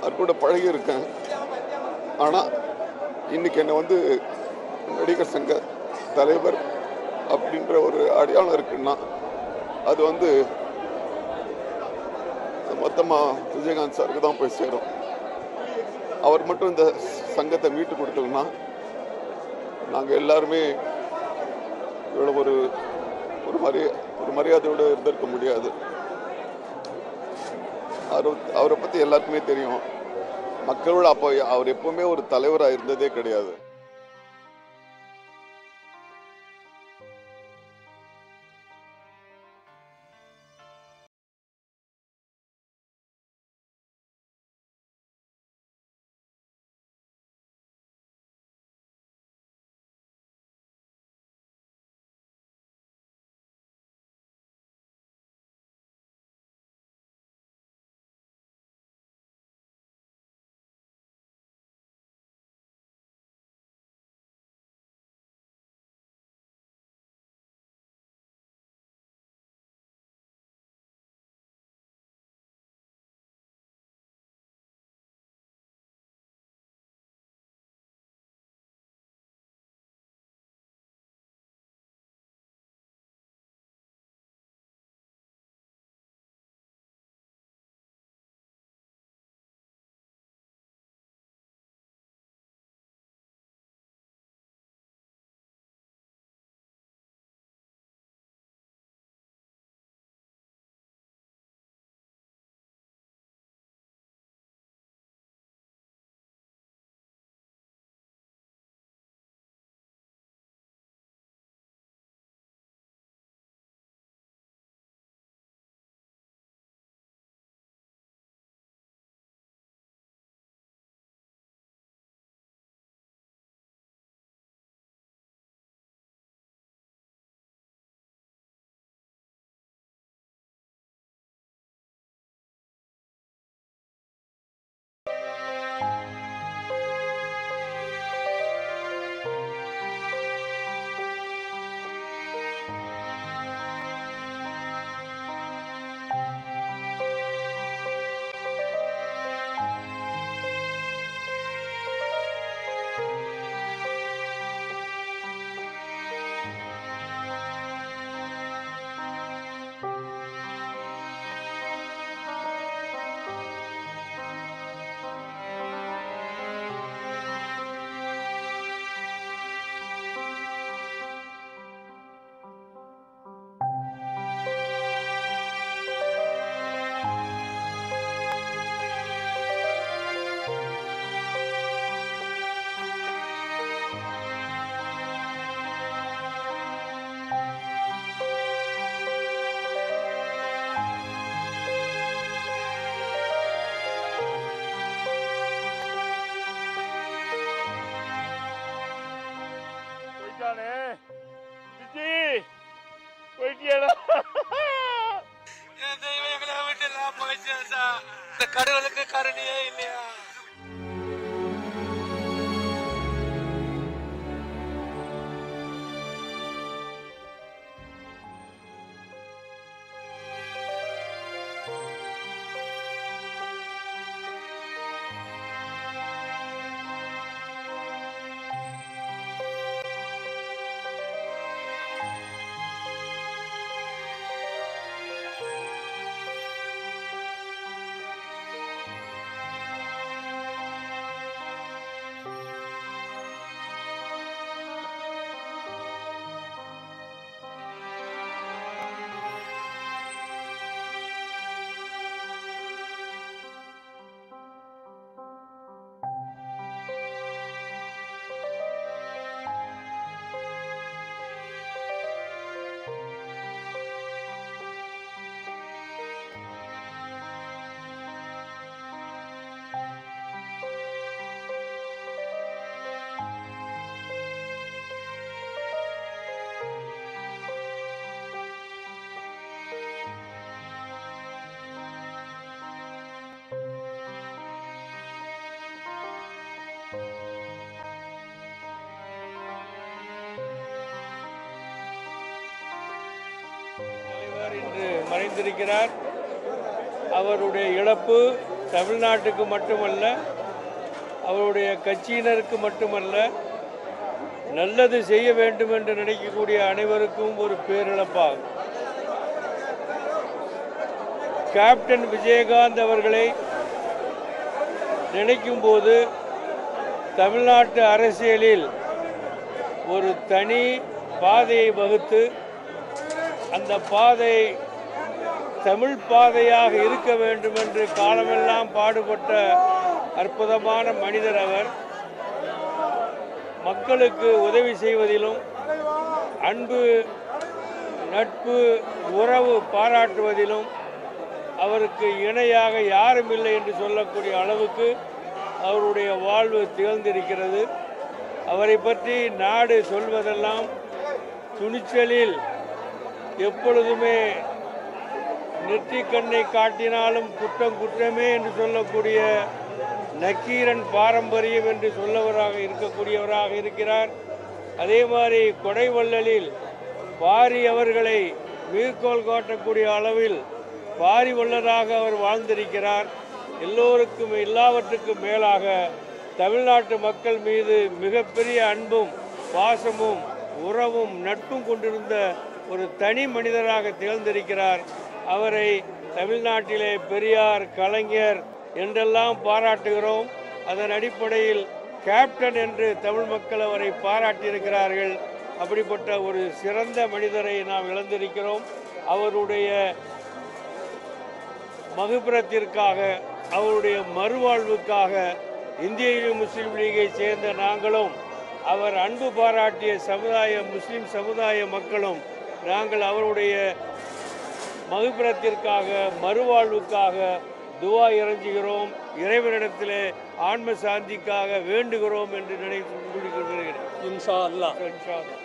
அவர் கூட பழகியிருக்கேன். ஆனால் இன்றைக்கி என்னை வந்து நடிகர் சங்க தலைவர் அப்படின்ற ஒரு அடையாளம் இருக்குன்னா அது வந்து மொத்தமாக விஜயகாந்த் சாருக்கு தான் போய் சேரும். அவர் மட்டும் இந்த சங்கத்தை மீட்டு கொடுத்தோம்னா நாங்கள் எல்லாருமே இவ்வளோ ஒரு மரியாதையோடு இருந்திருக்க முடியாது. அவரை பற்றி எல்லாருக்குமே தெரியும். மக்களோட அப்போ அவர் எப்பவுமே ஒரு தலைவராக இருந்ததே கிடையாது. கடவுளுக்கு கருணையே இல்லையா? மறைந்திருக்கிறார். அவருடைய இழப்பு தமிழ்நாட்டுக்கு மட்டுமல்ல, அவருடைய கட்சியினருக்கு மட்டுமல்ல, நல்லது செய்ய வேண்டும் என்று நினைக்கக்கூடிய அனைவருக்கும் ஒரு பேரிழப்பாகும். கேப்டன் விஜயகாந்த் அவர்களை நினைக்கும் போது தமிழ்நாட்டு அரசியலில் ஒரு தனி பாதையை வகுத்து அந்த பாதை தமிழ் பாதையாக இருக்க வேண்டும் என்று காலமெல்லாம் பாடுபட்ட அற்புதமான மனிதர் அவர். மக்களுக்கு உதவி செய்வதிலும் அன்பு, நட்பு, உறவு பாராட்டுவதிலும் அவருக்கு இணையாக யாரும் இல்லை என்று சொல்லக்கூடிய அளவுக்கு அவருடைய வாழ்வு திகழ்ந்திருக்கிறது. அவரை பற்றி நாடு சொல்வதெல்லாம் துணிச்சலில் எப்பொழுதுமே நெற்றிக்கண்ணை காட்டினாலும் குற்றம் குற்றமே என்று சொல்லக்கூடிய நக்கீரன் பாரம்பரியம் என்று சொல்லவராக இருக்கக்கூடியவராக இருக்கிறார். அதே மாதிரி கொடைவள்ளலில் பாரி அவர்களை மீர்கோள் காட்டக்கூடிய அளவில் பாரி வள்ளலாக அவர் வாழ்ந்திருக்கிறார். எல்லோருக்கும் எல்லாவற்றுக்கும் மேலாக தமிழ்நாட்டு மக்கள் மீது மிகப்பெரிய அன்பும் பாசமும் உறவும் நட்பும் கொண்டிருந்த ஒரு தனி மனிதராக திகழ்ந்திருக்கிறார். அவரை தமிழ்நாட்டிலே பெரியார், கலைஞர் என்றெல்லாம் பாராட்டுகிறோம். அதன் அடிப்படையில் கேப்டன் என்று தமிழ் மக்கள் அவரை பாராட்டியிருக்கிறார்கள். அப்படிப்பட்ட ஒரு சிறந்த மனிதரை நாம் இழந்திருக்கிறோம். அவருடைய மகுபுரத்திற்காக, அவருடைய மறுவாழ்வுக்காக இந்திய முஸ்லீம் லீகை சேர்ந்த நாங்களும், அவர் அன்பு பாராட்டிய முஸ்லீம் சமுதாய மக்களும் நாங்கள் அவருடைய மகுபுரத்திற்காக, மறுவாழ்வுக்காக துவா இறைஞ்சுகிறோம். இறைவனிடத்திலே ஆன்ம சாந்திக்காக வேண்டுகிறோம் என்று நினைத்து முடிக்கிறேன். இன்ஷா அல்லாஹ். இன்ஷா அல்லாஹ்.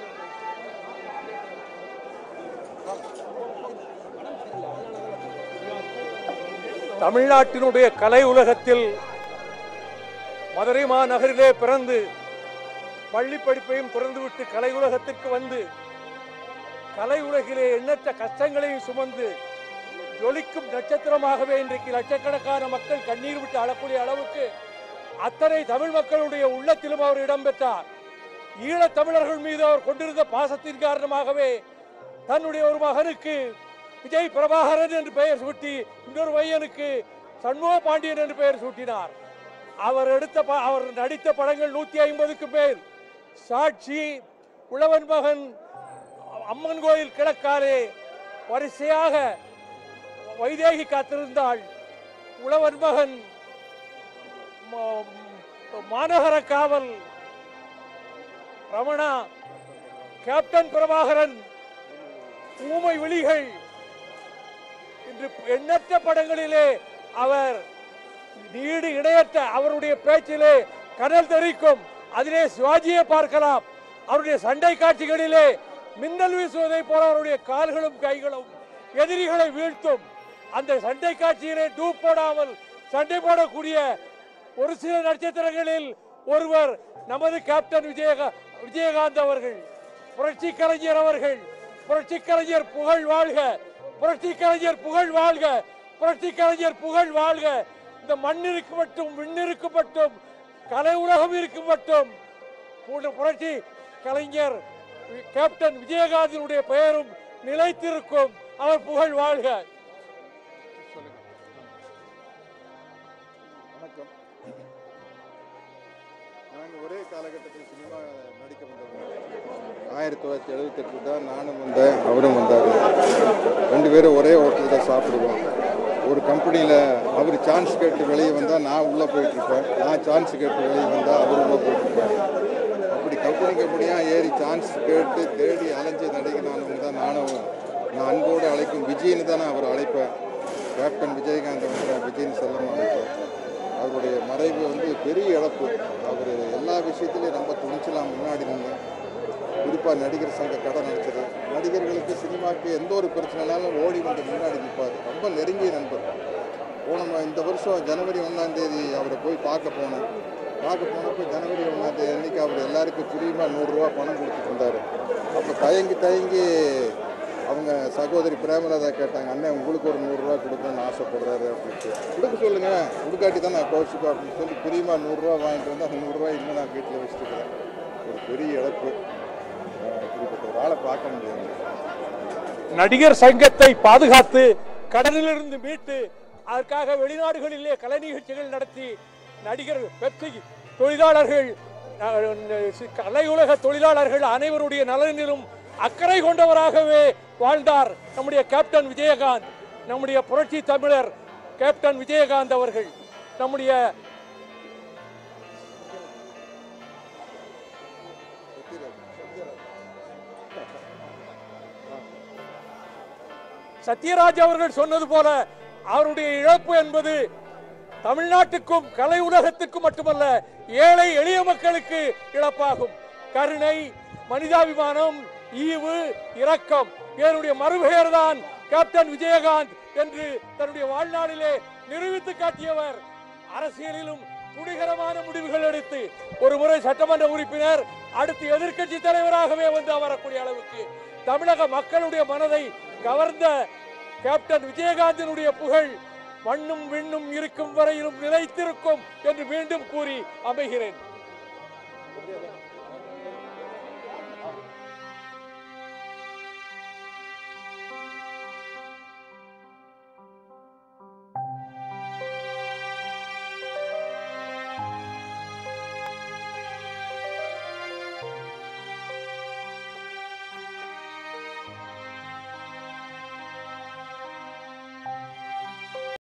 தமிழ்நாட்டினுடைய கலை உலகத்தில் மதுரை மாநகரிலே பிறந்து பள்ளி படிப்பையும் திறந்துவிட்டு கலை உலகத்திற்கு வந்து கலை உலகிலே எண்ணற்ற கஷ்டங்களையும் சுமந்து ஜொலிக்கும் நட்சத்திரமாகவே இன்றைக்கு லட்சக்கணக்கான மக்கள் கண்ணீர் விட்டு அழக்கூடிய அளவுக்கு அத்தனை தமிழ் மக்களுடைய உள்ளத்திலும் அவர் இடம்பெற்றார். ஈழத் தமிழர்கள் மீது அவர் கொண்டிருந்த பாசத்தின் காரணமாகவே தன்னுடைய ஒரு மகனுக்கு விஜய் பிரபாகரன் என்று பெயர் சூட்டி இன்னொரு பையனுக்கு சண்முக பாண்டியன் என்று பெயர் சூட்டினார். அவர் நடித்த படங்கள் 150க்கும் மேல். சாட்சி, உழவன் மகன், அம்மன் கோயில் கிழக்காலே, வரிசையாக வைதேகி காத்திருந்தாள், உழவன் மகன், மாநகர காவல், ரமணா, கேப்டன் பிரபாகரன், ஊமை விழிகள் என்று எண்ணற்ற படங்களிலே அவர் நீடு இணையற்ற அவருடைய பேச்சிலே கடல் தெரிக்கும். அதிலே சிவாஜியை பார்க்கலாம். அவருடைய சண்டை காட்சிகளிலே மின்னல் வீசுவதை போல அவருடைய கால்களும் கைகளும் எதிரிகளை வீழ்த்தும். அந்த சண்டை காட்சியிலே டூப் போடாமல் சண்டை போடக்கூடிய ஒரு சில நட்சத்திரங்களில் ஒருவர் நமது கேப்டன் விஜயகாந்த் அவர்கள். புரட்சி கலைஞர் அவர்கள். புரட்சி கலைஞர் புகழ் வாழ்க, புரட்சி கலைஞர் புகழ் வாழ்க, புரட்சி கலைஞர் புகழ் வாழ்க. இந்த மண்ணிற்கு மட்டும், விண்ணிற்கு மட்டும், கலை உலகம் இருக்கும் மட்டும் புரட்சி கலைஞர் கேப்டன் விஜயகாந்தினுடைய பெயரும் நிலைத்திருக்கும். அவர் புகழ் வாழ்க. வணக்கம். நாங்கள் ஒரே காலகட்டத்தில் சினிமா நடிக்க வந்தோம். 1978 தான் நானும் வந்தேன், அவரும் வந்தார். 2 பேரும் ஒரே ஹோட்டலில் சாப்பிடுவோம். ஒரு கம்பெனியில் அவர் சான்ஸ் கேட்டு வெளியே வந்தால் நான் உள்ளே போயிட்டுருப்பேன், நான் சான்ஸ் கேட்டு வெளியே வந்தால் அவர் உள்ளே போயிட்டுருப்பேன். அப்படி கம்பெனியாக ஏறி சான்ஸ் கேட்டு தேடி அலைஞ்சு நடிகனானவங்க தான் நானும். நான் அன்போடு அழைக்கும் விஜய்னு தான் நான் அவர் அழைப்பேன். கேப்டன் விஜயகாந்த் வந்து விஜய்னு செல்லமாக அழைப்பேன். அவருடைய மறைவு பெரிய இழப்பு. அவர் எல்லா விஷயத்துலையும் ரொம்ப துணிச்சலாம் முன்னாடி நின்று, குறிப்பாக நடிகர் சங்க கடை நடிச்சது. நடிகர்களுக்கு சினிமாவுக்கு எந்த ஒரு பிரச்சனைனாலும் ஓடி வந்து முன்னாடி நிற்பார். ரொம்ப நெருங்கிய நண்பர். இந்த வருஷம் ஜனவரி 1ஆம் தேதி அவரை போய் பார்க்க போனப்போ ஜனவரி 1ஆம் தேதி அன்றைக்கி அவர் எல்லாருக்கும் பிரியமாக 100 ரூபா பணம் கொடுத்துட்டு இருந்தார். அப்போ தயங்கி அவங்க சகோதரி பிரேமலதா கேட்டாங்க, அண்ணன் உங்களுக்கு ஒரு 100 ரூபா கொடுக்கணும்னு ஆசைப்படுறாரு அப்படின்ட்டு. கொடுக்க சொல்லுங்க, கொடுக்காட்டி தான் நான் கோச்சிப்பேன் அப்படின்னு சொல்லி பிரியமா 100 ரூபா வாங்கிட்டு வந்து அந்த 100 ரூபாய் இன்னும் நான் வீட்டில் வச்சுருக்கிறேன். ஒரு பெரிய இழப்பு. இப்படிப்பட்ட ஒரு ஆளை பார்க்க முடியாது. நடிகர் சங்கத்தை பாதுகாத்து கடனிலிருந்து மீட்டு அதற்காக வெளிநாடுகளிலே கலை நிகழ்ச்சிகள் நடத்தி நடிகர் பெப்சி தொழிலாளர்கள், கலையுலக தொழிலாளர்கள் அனைவருடைய நலனிலும் அக்கறை கொண்டவராகவே வாழ்ந்தார் நம்முடைய கேப்டன் விஜயகாந்த். நம்முடைய புரட்சி தமிழர் கேப்டன் விஜயகாந்த் அவர்கள் நம்முடைய சத்யராஜ் அவர்கள் சொன்னது போல அவருடைய இழப்பு என்பது தமிழ்நாட்டுக்கும் கலை உலகத்துக்கும் மட்டுமல்ல, ஏழை எளிய மக்களுக்கு இழப்பாகும். கருணை, மனிதாபிமானம், ஈவு, இரக்கம், இதனுடைய மறுபெயர் தான் கேப்டன் விஜயகாந்த் என்று தன்னுடைய வாழ்நாளிலே நிரூபித்து காட்டியவர். அரசியலிலும் துணிகரமான முடிவுகள் எடுத்து ஒரு முறை சட்டமன்ற உறுப்பினர், அடுத்து எதிர்க்கட்சி தலைவராகவே வந்து அமரக்கூடிய அளவுக்கு தமிழக மக்களுடைய மனதை கவர்ந்த கேப்டன் விஜயகாந்தினுடைய புகழ் மண்ணும் விண்ணும் இருக்கும் வரையிலும் நிலைத்திருக்கும் என்று மீண்டும் கூறி அமைகிறேன்.